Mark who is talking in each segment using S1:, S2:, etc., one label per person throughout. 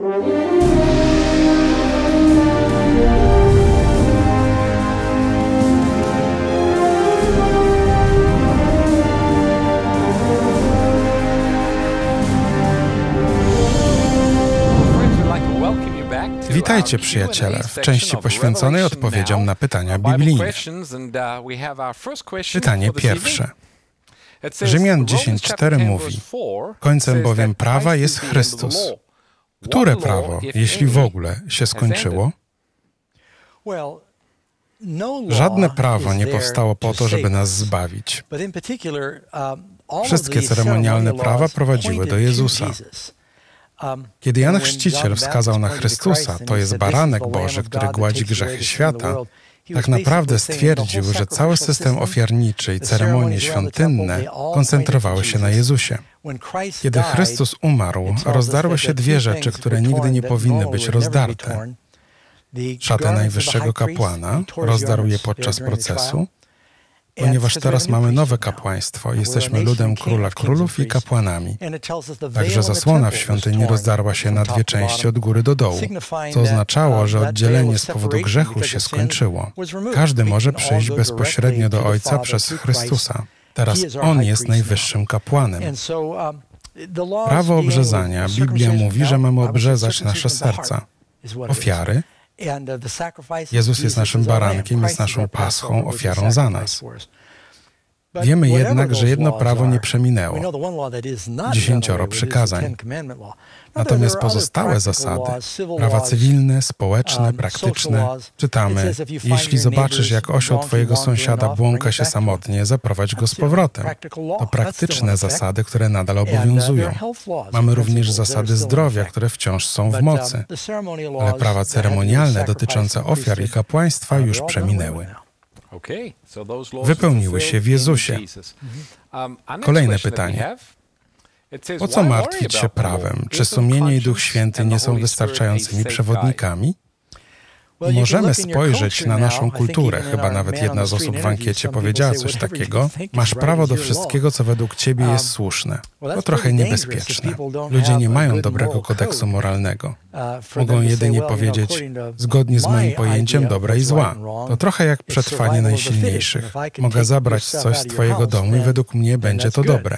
S1: Witajcie, przyjaciele, w części poświęconej odpowiedziom na pytania biblijne. Pytanie pierwsze. Rzymian 10:4 mówi: końcem bowiem prawa jest Chrystus. Które prawo, jeśli w ogóle, się skończyło? Żadne prawo nie powstało po to, żeby nas zbawić. Wszystkie ceremonialne prawa prowadziły do Jezusa. Kiedy Jan Chrzciciel wskazał na Chrystusa, to jest baranek Boży, który gładzi grzechy świata, tak naprawdę stwierdził, że cały system ofiarniczy i ceremonie świątynne koncentrowały się na Jezusie. Kiedy Chrystus umarł, rozdarły się dwie rzeczy, które nigdy nie powinny być rozdarte. Szatę najwyższego kapłana rozdarł je podczas procesu, ponieważ teraz mamy nowe kapłaństwo. Jesteśmy ludem Króla Królów i kapłanami. Także zasłona w świątyni rozdarła się na dwie części od góry do dołu, co oznaczało, że oddzielenie z powodu grzechu się skończyło. Każdy może przyjść bezpośrednio do Ojca przez Chrystusa. Teraz On jest najwyższym kapłanem. Prawo obrzezania, Biblia mówi, że mamy obrzezać nasze serca. Ofiary. Jezus jest naszym barankiem, jest naszą paschą, ofiarą za nas. Wiemy jednak, że jedno prawo nie przeminęło. 10 przykazań. Natomiast pozostałe zasady, prawa cywilne, społeczne, praktyczne, czytamy: jeśli zobaczysz, jak osioł twojego sąsiada błąka się samotnie, zaprowadź go z powrotem. To praktyczne zasady, które nadal obowiązują. Mamy również zasady zdrowia, które wciąż są w mocy. Ale prawa ceremonialne dotyczące ofiar i kapłaństwa już przeminęły. Wypełniły się w Jezusie. Kolejne pytanie. Po co martwić się prawem? Czy sumienie i Duch Święty nie są wystarczającymi przewodnikami? Możemy spojrzeć na naszą kulturę. Chyba nawet jedna z osób w ankiecie powiedziała coś takiego. Masz prawo do wszystkiego, co według ciebie jest słuszne. To trochę niebezpieczne. Ludzie nie mają dobrego kodeksu moralnego. Mogą jedynie powiedzieć: zgodnie z moim pojęciem dobra i zła. To trochę jak przetrwanie najsilniejszych. Mogę zabrać coś z twojego domu i według mnie będzie to dobre.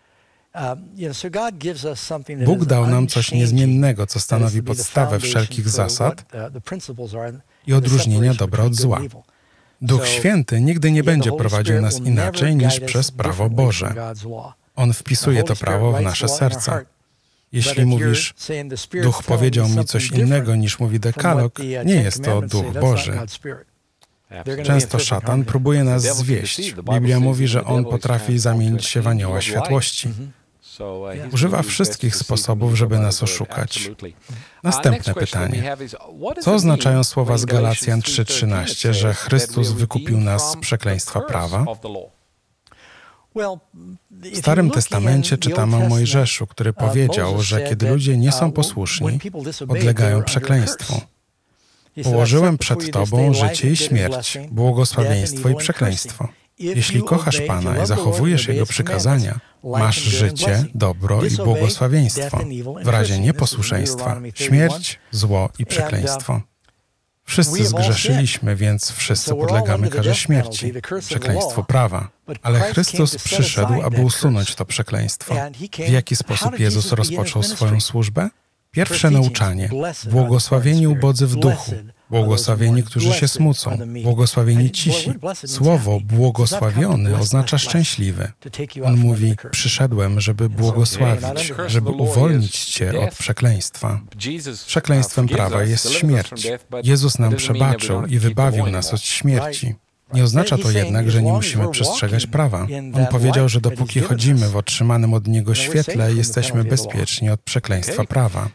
S1: Bóg dał nam coś niezmiennego, co stanowi podstawę wszelkich zasad i odróżnienia dobra od zła. Duch Święty nigdy nie będzie prowadził nas inaczej niż przez prawo Boże. On wpisuje to prawo w nasze serca. Jeśli mówisz: Duch powiedział mi coś innego niż mówi dekalog, nie jest to Duch Boży. Często szatan próbuje nas zwieść. Biblia mówi, że on potrafi zamienić się w anioła światłości. Używa wszystkich sposobów, żeby nas oszukać. Następne pytanie. Co oznaczają słowa z Galacjan 3:13, że Chrystus wykupił nas z przekleństwa prawa? W Starym Testamencie czytamy o Mojżeszu, który powiedział, że kiedy ludzie nie są posłuszni, podlegają przekleństwu. Położyłem przed Tobą życie i śmierć, błogosławieństwo i przekleństwo. Jeśli kochasz Pana i zachowujesz Jego przykazania, masz życie, dobro i błogosławieństwo. W razie nieposłuszeństwa, śmierć, zło i przekleństwo. Wszyscy zgrzeszyliśmy, więc wszyscy podlegamy karze śmierci, przekleństwu prawa. Ale Chrystus przyszedł, aby usunąć to przekleństwo. W jaki sposób Jezus rozpoczął swoją służbę? Pierwsze nauczanie. Błogosławieni ubodzy w duchu. Błogosławieni, którzy się smucą. Błogosławieni cisi. Słowo błogosławiony oznacza szczęśliwy. On mówi: przyszedłem, żeby błogosławić, żeby uwolnić cię od przekleństwa. Przekleństwem prawa jest śmierć. Jezus nam przebaczył i wybawił nas od śmierci. Nie oznacza to jednak, że nie musimy przestrzegać prawa. On powiedział, że dopóki chodzimy w otrzymanym od Niego świetle, jesteśmy bezpieczni od przekleństwa prawa.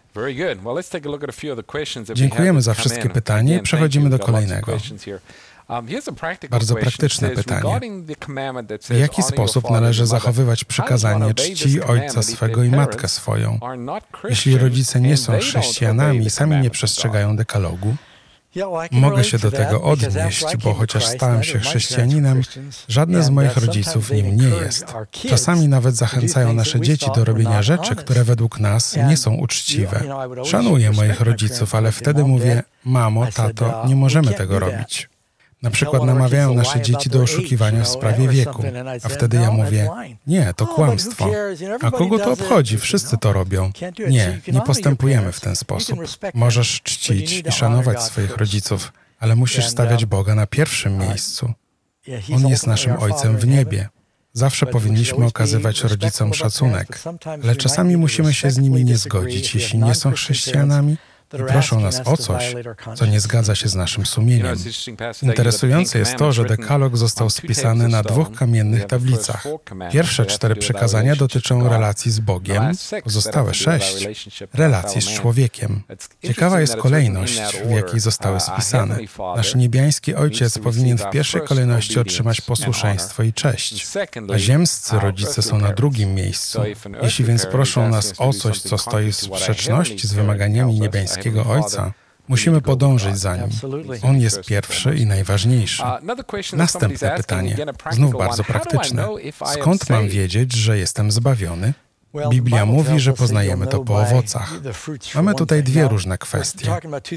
S1: Dziękujemy za wszystkie pytania i przechodzimy do kolejnego. Bardzo praktyczne pytanie. W jaki sposób należy zachowywać przykazanie czci ojca swego i matkę swoją? Jeśli rodzice nie są chrześcijanami i sami nie przestrzegają dekalogu, Mogę się do tego odnieść, bo chociaż stałem się chrześcijaninem, żadne z moich rodziców nim nie jest. Czasami nawet zachęcają nasze dzieci do robienia rzeczy, które według nas nie są uczciwe. Szanuję moich rodziców, ale wtedy mówię: mamo, tato, nie możemy tego robić. Na przykład namawiają nasze dzieci do oszukiwania w sprawie wieku, a wtedy ja mówię: nie, to kłamstwo. A kogo to obchodzi? Wszyscy to robią. Nie postępujemy w ten sposób. Możesz czcić i szanować swoich rodziców, ale musisz stawiać Boga na pierwszym miejscu. On jest naszym Ojcem w niebie. Zawsze powinniśmy okazywać rodzicom szacunek, ale czasami musimy się z nimi nie zgodzić, jeśli nie są chrześcijanami i proszą nas o coś, co nie zgadza się z naszym sumieniem. Interesujące jest to, że dekalog został spisany na 2 kamiennych tablicach. Pierwsze 4 przykazania dotyczą relacji z Bogiem, pozostałe 6 relacji z człowiekiem. Ciekawa jest kolejność, w jakiej zostały spisane. Nasz niebiański Ojciec powinien w pierwszej kolejności otrzymać posłuszeństwo i cześć, a ziemscy rodzice są na drugim miejscu. Jeśli więc proszą nas o coś, co stoi w sprzeczności z wymaganiami niebiańskiego Ojca, musimy podążyć za Nim. On jest pierwszy i najważniejszy. Następne pytanie, znów bardzo praktyczne. Skąd mam wiedzieć, że jestem zbawiony? Biblia mówi, że poznajemy to po owocach. Mamy tutaj 2 różne kwestie.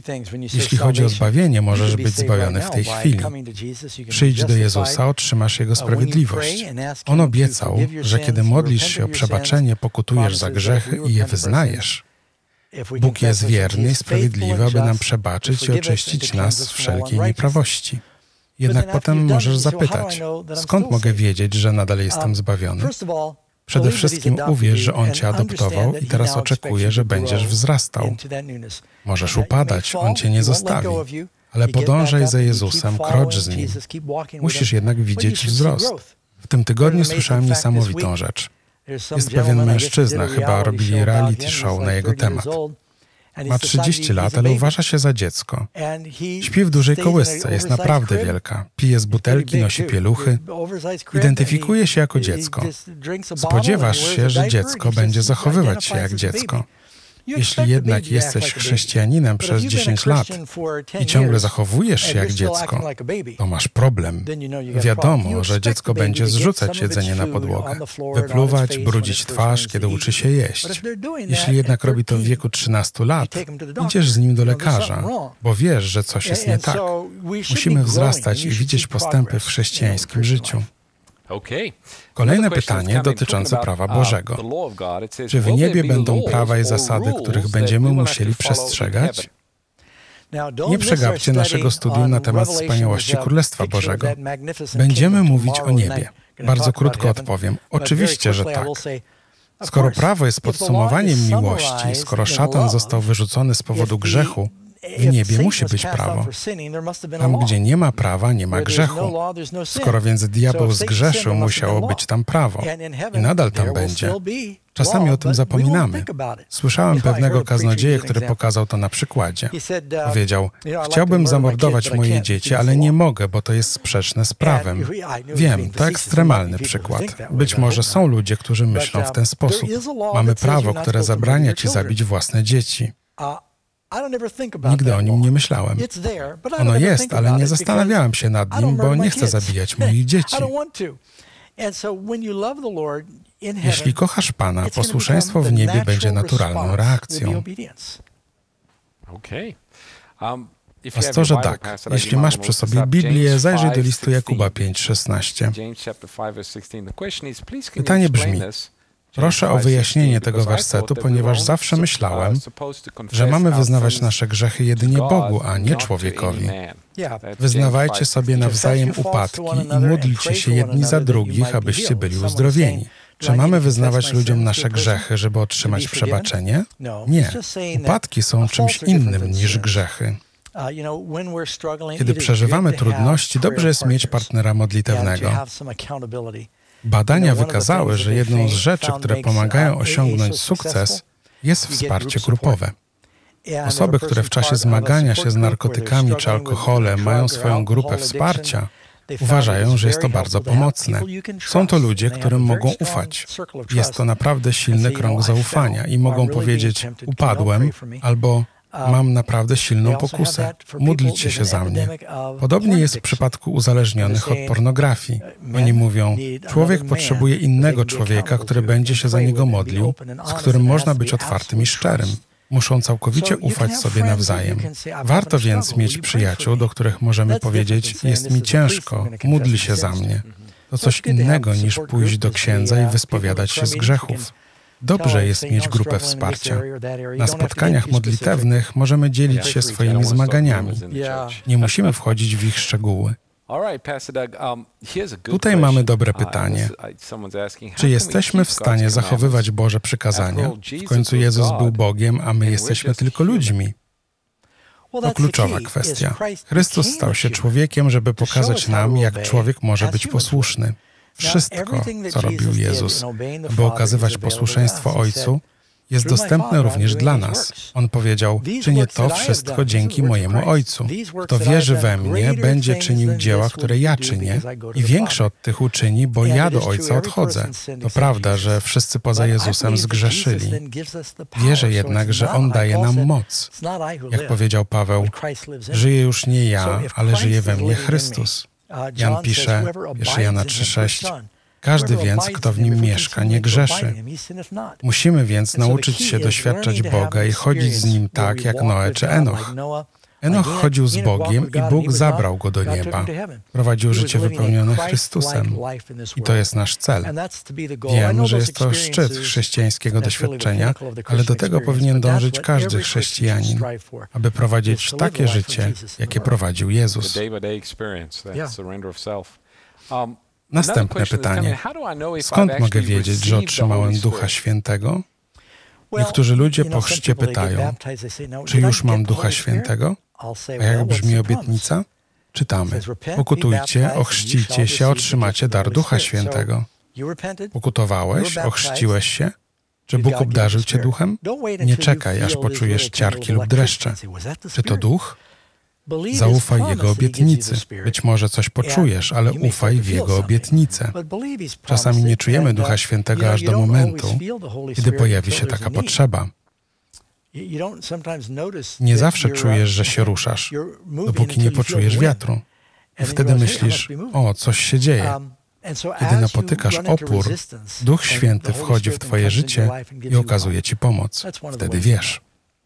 S1: Jeśli chodzi o zbawienie, możesz być zbawiony w tej chwili. Przyjdź do Jezusa, otrzymasz Jego sprawiedliwość. On obiecał, że kiedy modlisz się o przebaczenie, pokutujesz za grzechy i je wyznajesz. Bóg jest wierny i sprawiedliwy, aby nam przebaczyć i oczyścić nas z wszelkiej nieprawości. Jednak potem możesz zapytać: skąd mogę wiedzieć, że nadal jestem zbawiony? Przede wszystkim uwierz, że On Cię adoptował i teraz oczekuje, że będziesz wzrastał. Możesz upadać, On Cię nie zostawi, ale podążaj za Jezusem, krocz z Nim. Musisz jednak widzieć wzrost. W tym tygodniu słyszałem niesamowitą rzecz. Jest pewien mężczyzna, chyba robili reality show na jego temat. Ma 30 lat, ale uważa się za dziecko. Śpi w dużej kołysce, jest naprawdę wielka. Pije z butelki, nosi pieluchy. Identyfikuje się jako dziecko. Spodziewasz się, że dziecko będzie zachowywać się jak dziecko. Jeśli jednak jesteś chrześcijaninem przez 10 lat i ciągle zachowujesz się jak dziecko, to masz problem. Wiadomo, że dziecko będzie zrzucać jedzenie na podłogę, wypluwać, brudzić twarz, kiedy uczy się jeść. Jeśli jednak robi to w wieku 13 lat, idziesz z nim do lekarza, bo wiesz, że coś jest nie tak. Musimy wzrastać i widzieć postępy w chrześcijańskim życiu. Kolejne pytanie dotyczące prawa Bożego. Czy w niebie będą prawa i zasady, których będziemy musieli przestrzegać? Nie przegapcie naszego studium na temat wspaniałości Królestwa Bożego. Będziemy mówić o niebie. Bardzo krótko odpowiem. Oczywiście, że tak. Skoro prawo jest podsumowaniem miłości, skoro szatan został wyrzucony z powodu grzechu, w niebie musi być prawo. Tam, gdzie nie ma prawa, nie ma grzechu. Skoro więc diabeł zgrzeszył, musiało być tam prawo. I nadal tam będzie. Czasami o tym zapominamy. Słyszałem pewnego kaznodzieję, który pokazał to na przykładzie. Powiedział: chciałbym zamordować moje dzieci, ale nie mogę, bo to jest sprzeczne z prawem. Wiem, to ekstremalny przykład. Być może są ludzie, którzy myślą w ten sposób. Mamy prawo, które zabrania ci zabić własne dzieci. Nigdy o nim nie myślałem. Ono jest, ale nie zastanawiałem się nad nim, bo nie chcę zabijać moich dzieci. Jeśli kochasz Pana, posłuszeństwo w niebie będzie naturalną reakcją. Pastorze Doug, jeśli masz przy sobie Biblię, zajrzyj do listu Jakuba 5:16. Pytanie brzmi: proszę o wyjaśnienie tego wersetu, ponieważ zawsze myślałem, że mamy wyznawać nasze grzechy jedynie Bogu, a nie człowiekowi. Wyznawajcie sobie nawzajem upadki i módlcie się jedni za drugich, abyście byli uzdrowieni. Czy mamy wyznawać ludziom nasze grzechy, żeby otrzymać przebaczenie? Nie. Upadki są czymś innym niż grzechy. Kiedy przeżywamy trudności, dobrze jest mieć partnera modlitewnego. Badania wykazały, że jedną z rzeczy, które pomagają osiągnąć sukces, jest wsparcie grupowe. Osoby, które w czasie zmagania się z narkotykami czy alkoholem mają swoją grupę wsparcia, uważają, że jest to bardzo pomocne. Są to ludzie, którym mogą ufać. Jest to naprawdę silny krąg zaufania i mogą powiedzieć: upadłem, albo Mam naprawdę silną pokusę. Módlcie się za mnie. Podobnie jest w przypadku uzależnionych od pornografii. Oni mówią, człowiek potrzebuje innego człowieka, który będzie się za niego modlił, z którym można być otwartym i szczerym. Muszą całkowicie ufać sobie nawzajem. Warto więc mieć przyjaciół, do których możemy powiedzieć, jest mi ciężko, módl się za mnie. To coś innego niż pójść do księdza i wyspowiadać się z grzechów. Dobrze jest mieć grupę wsparcia. Na spotkaniach modlitewnych możemy dzielić się swoimi zmaganiami. Nie musimy wchodzić w ich szczegóły. Tutaj mamy dobre pytanie. Czy jesteśmy w stanie zachowywać Boże przykazania? W końcu Jezus był Bogiem, a my jesteśmy tylko ludźmi. To kluczowa kwestia. Chrystus stał się człowiekiem, żeby pokazać nam, jak człowiek może być posłuszny. Wszystko, co robił Jezus, by okazywać posłuszeństwo Ojcu, jest dostępne również dla nas. On powiedział, czynię to wszystko dzięki mojemu Ojcu. Kto wierzy we mnie, będzie czynił dzieła, które ja czynię i większe od tych uczyni, bo ja do Ojca odchodzę. To prawda, że wszyscy poza Jezusem zgrzeszyli. Wierzę jednak, że On daje nam moc. Jak powiedział Paweł, żyję już nie ja, ale żyje we mnie Chrystus. Jan pisze, 1 Jana 3,6, każdy więc, kto w nim mieszka, nie grzeszy. Musimy więc nauczyć się doświadczać Boga i chodzić z Nim tak, jak Noe czy Enoch. Enoch chodził z Bogiem i Bóg zabrał go do nieba. Prowadził życie wypełnione Chrystusem. I to jest nasz cel. Wiem, że jest to szczyt chrześcijańskiego doświadczenia, ale do tego powinien dążyć każdy chrześcijanin, aby prowadzić takie życie, jakie prowadził Jezus. Następne pytanie. Skąd mogę wiedzieć, że otrzymałem Ducha Świętego? Niektórzy ludzie po chrzcie pytają, czy już mam Ducha Świętego? A jak brzmi obietnica? Czytamy, pokutujcie, ochrzcijcie się, otrzymacie dar Ducha Świętego. Pokutowałeś, ochrzciłeś się? Czy Bóg obdarzył cię Duchem? Nie czekaj, aż poczujesz ciarki lub dreszcze. Czy to Duch? Zaufaj Jego obietnicy. Być może coś poczujesz, ale ufaj w Jego obietnicę. Czasami nie czujemy Ducha Świętego aż do momentu, kiedy pojawi się taka potrzeba. Nie zawsze czujesz, że się ruszasz, dopóki nie poczujesz wiatru. I wtedy myślisz, o, coś się dzieje. Kiedy napotykasz opór, Duch Święty wchodzi w twoje życie i okazuje ci pomoc. Wtedy wiesz.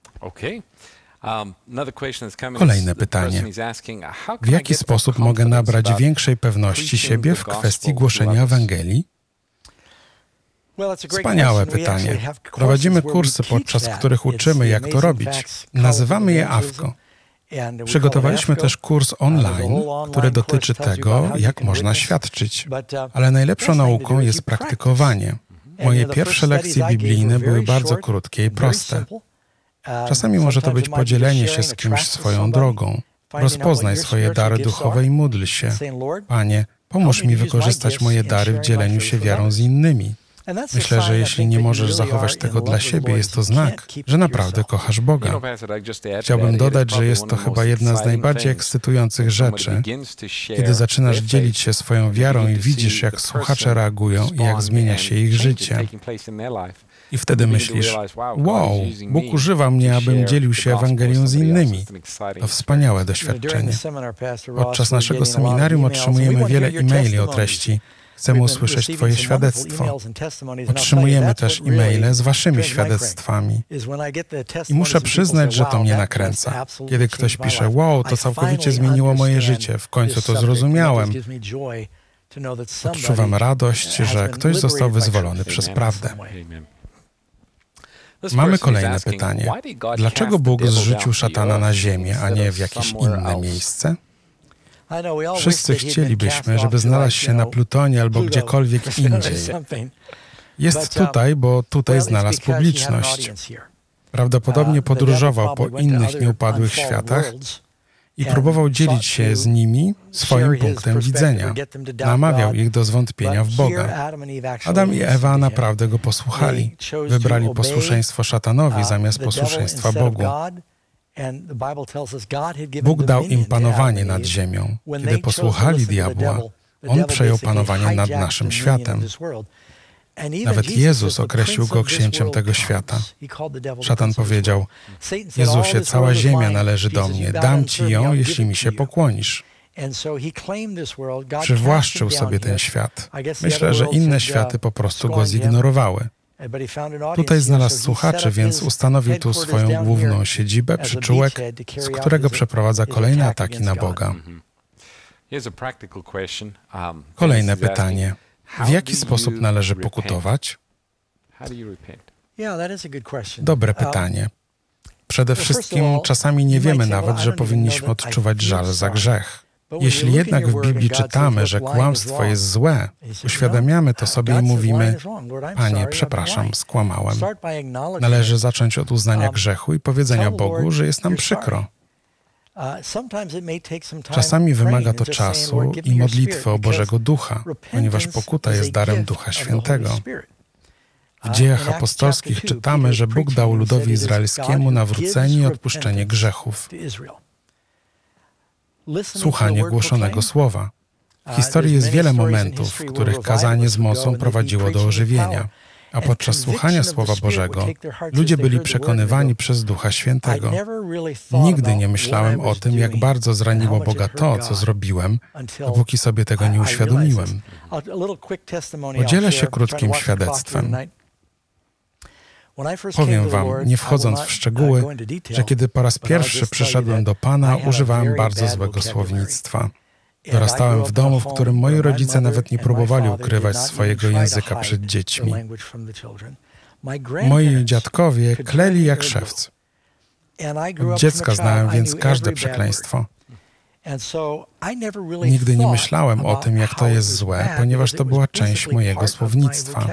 S1: Kolejne pytanie. W jaki sposób mogę nabrać większej pewności siebie w kwestii głoszenia Ewangelii? Wspaniałe pytanie. Prowadzimy kursy, podczas których uczymy, jak to robić. Nazywamy je AFCO. Przygotowaliśmy też kurs online, który dotyczy tego, jak można świadczyć. Ale najlepszą nauką jest praktykowanie. Moje pierwsze lekcje biblijne były bardzo krótkie i proste. Czasami może to być podzielenie się z kimś swoją drogą. Rozpoznaj swoje dary duchowe i módl się. Panie, pomóż mi wykorzystać moje dary w dzieleniu się wiarą z innymi. Myślę, że jeśli nie możesz zachować tego dla siebie, jest to znak, że naprawdę kochasz Boga. Chciałbym dodać, że jest to chyba jedna z najbardziej ekscytujących rzeczy, kiedy zaczynasz dzielić się swoją wiarą i widzisz, jak słuchacze reagują i jak zmienia się ich życie. I wtedy myślisz, wow, Bóg używa mnie, abym dzielił się Ewangelią z innymi. To wspaniałe doświadczenie. Podczas naszego seminarium otrzymujemy wiele e-maili o treści chcemy usłyszeć Twoje świadectwo. Otrzymujemy też e-maile z Waszymi świadectwami. I muszę przyznać, że to mnie nakręca. Kiedy ktoś pisze, wow, to całkowicie zmieniło moje życie, w końcu to zrozumiałem. Odczuwam radość, że ktoś został wyzwolony przez prawdę. Mamy kolejne pytanie. Dlaczego Bóg zrzucił szatana na ziemię, a nie w jakieś inne miejsce? Wszyscy chcielibyśmy, żeby znalazł się na Plutonie albo gdziekolwiek indziej. Jest tutaj, bo tutaj znalazł publiczność. Prawdopodobnie podróżował po innych nieupadłych światach i próbował dzielić się z nimi swoim punktem widzenia. Namawiał ich do zwątpienia w Boga. Adam i Ewa naprawdę go posłuchali. Wybrali posłuszeństwo szatanowi zamiast posłuszeństwa Bogu. Bóg dał im panowanie nad ziemią. Kiedy posłuchali diabła, on przejął panowanie nad naszym światem. Nawet Jezus określił go księciem tego świata. Szatan powiedział: Jezusie, cała ziemia należy do mnie, dam Ci ją, jeśli mi się pokłonisz. Przywłaszczył sobie ten świat. Myślę, że inne światy po prostu go zignorowały. Tutaj znalazł słuchaczy, więc ustanowił tu swoją główną siedzibę, przyczółek, z którego przeprowadza kolejne ataki na Boga. Kolejne pytanie. W jaki sposób należy pokutować? Dobre pytanie. Przede wszystkim czasami nie wiemy nawet, że powinniśmy odczuwać żal za grzech. Jeśli jednak w Biblii czytamy, że kłamstwo jest złe, uświadamiamy to sobie i mówimy: Panie, przepraszam, skłamałem. Należy zacząć od uznania grzechu i powiedzenia Bogu, że jest nam przykro. Czasami wymaga to czasu i modlitwy o Bożego Ducha, ponieważ pokuta jest darem Ducha Świętego. W Dziejach Apostolskich czytamy, że Bóg dał ludowi izraelskiemu nawrócenie i odpuszczenie grzechów. Słuchanie głoszonego słowa. W historii jest wiele momentów, w których kazanie z mocą prowadziło do ożywienia, a podczas słuchania Słowa Bożego ludzie byli przekonywani przez Ducha Świętego. Nigdy nie myślałem o tym, jak bardzo zraniło Boga to, co zrobiłem, dopóki sobie tego nie uświadomiłem. Podzielę się krótkim świadectwem. Powiem wam, nie wchodząc w szczegóły, że kiedy po raz pierwszy przyszedłem do Pana, używałem bardzo złego słownictwa. Dorastałem w domu, w którym moi rodzice nawet nie próbowali ukrywać swojego języka przed dziećmi. Moi dziadkowie kleli jak szewc. Od dziecka znałem więc każde przekleństwo. Nigdy nie myślałem o tym, jak to jest złe, ponieważ to była część mojego słownictwa.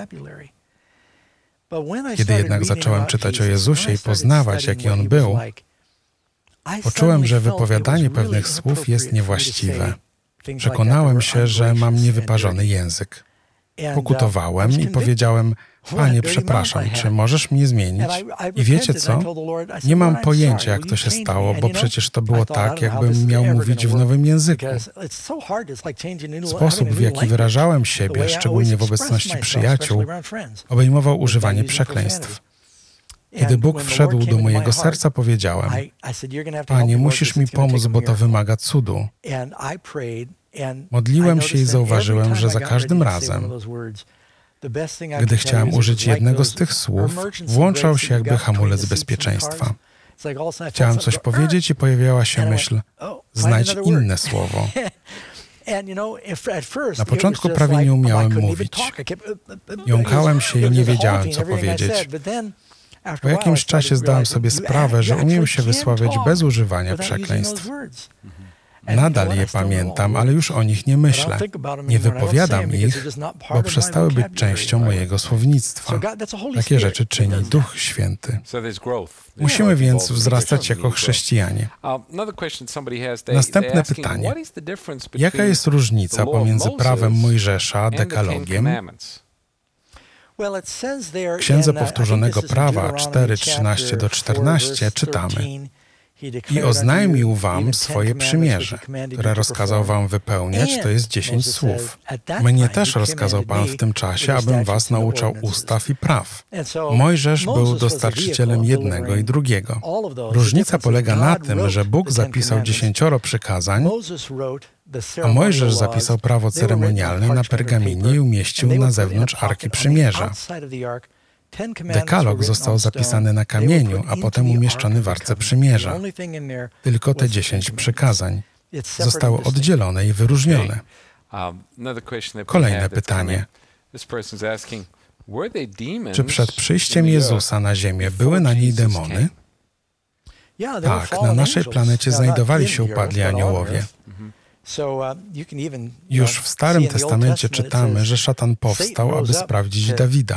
S1: Kiedy jednak zacząłem czytać o Jezusie i poznawać, jaki On był, poczułem, że wypowiadanie pewnych słów jest niewłaściwe. Przekonałem się, że mam niewyparzony język. Pokutowałem i powiedziałem: Panie, przepraszam, czy możesz mnie zmienić? I wiecie co? Nie mam pojęcia, jak to się stało, bo przecież to było tak, jakbym miał mówić w nowym języku. Sposób, w jaki wyrażałem siebie, szczególnie w obecności przyjaciół, obejmował używanie przekleństw. Kiedy Bóg wszedł do mojego serca, powiedziałem: Panie, musisz mi pomóc, bo to wymaga cudu. Modliłem się i zauważyłem, że za każdym razem, gdy chciałem użyć jednego z tych słów, włączał się jakby hamulec bezpieczeństwa. Chciałem coś powiedzieć i pojawiała się myśl: znajdź inne słowo. Na początku prawie nie umiałem mówić. Jąkałem się i nie wiedziałem, co powiedzieć. Po jakimś czasie zdałem sobie sprawę, że umiem się wysławiać bez używania przekleństw. Nadal je pamiętam, ale już o nich nie myślę. Nie wypowiadam ich, bo przestały być częścią mojego słownictwa. Takie rzeczy czyni Duch Święty. Musimy więc wzrastać jako chrześcijanie. Następne pytanie. Jaka jest różnica pomiędzy prawem Mojżesza a dekalogiem? W Księdze Powtórzonego Prawa 4:13-14 czytamy: I oznajmił wam swoje przymierze, które rozkazał wam wypełniać, to jest 10 słów. Mnie też rozkazał Pan w tym czasie, abym was nauczał ustaw i praw. Mojżesz był dostarczycielem jednego i drugiego. Różnica polega na tym, że Bóg zapisał 10 przykazań, a Mojżesz zapisał prawo ceremonialne na pergaminie i umieścił na zewnątrz Arki Przymierza. Dekalog został zapisany na kamieniu, a potem umieszczony w Arce Przymierza. Tylko te 10 przykazań zostały oddzielone i wyróżnione. Kolejne pytanie. Czy przed przyjściem Jezusa na ziemię były na niej demony? Tak, na naszej planecie znajdowali się upadli aniołowie. Już w Starym Testamencie czytamy, że szatan powstał, aby sprawdzić Dawida.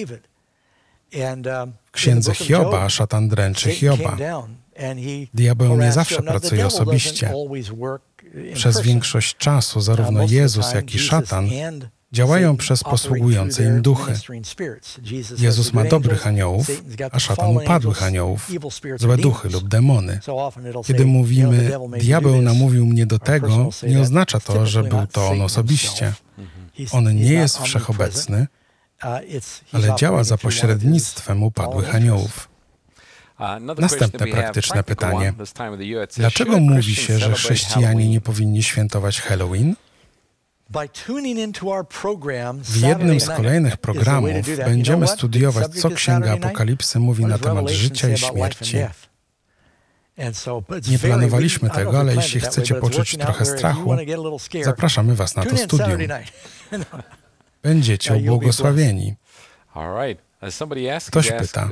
S1: W Księdze Hioba szatan dręczy Hioba. Diabeł nie zawsze pracuje osobiście. Przez większość czasu zarówno Jezus, jak i szatan działają przez posługujące im duchy. Jezus ma dobrych aniołów, a szatan upadłych aniołów, złe duchy lub demony. Kiedy mówimy, diabeł namówił mnie do tego, nie oznacza to, że był to on osobiście. On nie jest wszechobecny, ale działa za pośrednictwem upadłych aniołów. Następne praktyczne pytanie. Dlaczego mówi się, że chrześcijanie nie powinni świętować Halloween? W jednym z kolejnych programów będziemy studiować, co Księga Apokalipsy mówi na temat życia i śmierci. Nie planowaliśmy tego, ale jeśli chcecie poczuć trochę strachu, zapraszamy Was na to studium. Będziecie ubłogosławieni. Ktoś pyta,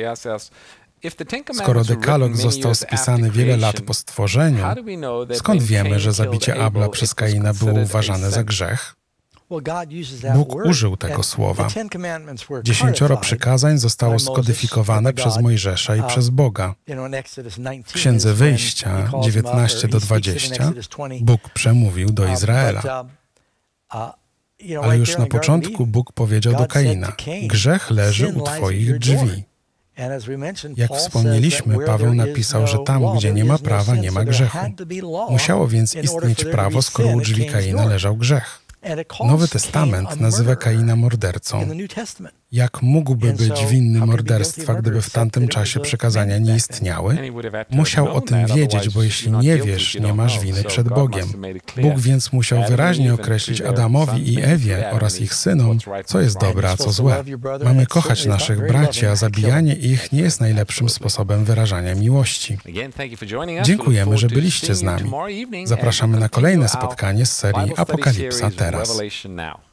S1: skoro dekalog został spisany wiele lat po stworzeniu, skąd wiemy, że zabicie Abla przez Kaina było uważane za grzech? Bóg użył tego słowa. 10 przykazań zostało skodyfikowane przez Mojżesza i przez Boga. W Księdze Wyjścia 19-20 Bóg przemówił do Izraela. Ale już na początku Bóg powiedział do Kaina: grzech leży u twoich drzwi. Jak wspomnieliśmy, Paweł napisał, że tam, gdzie nie ma prawa, nie ma grzechu. Musiało więc istnieć prawo, skoro u drzwi Kaina leżał grzech. Nowy Testament nazywa Kaina mordercą. Jak mógłby być winny morderstwa, gdyby w tamtym czasie przykazania nie istniały? Musiał o tym wiedzieć, bo jeśli nie wiesz, nie masz winy przed Bogiem. Bóg więc musiał wyraźnie określić Adamowi i Ewie oraz ich synom, co jest dobre, a co złe. Mamy kochać naszych braci, a zabijanie ich nie jest najlepszym sposobem wyrażania miłości. Dziękujemy, że byliście z nami. Zapraszamy na kolejne spotkanie z serii Apokalipsa teraz.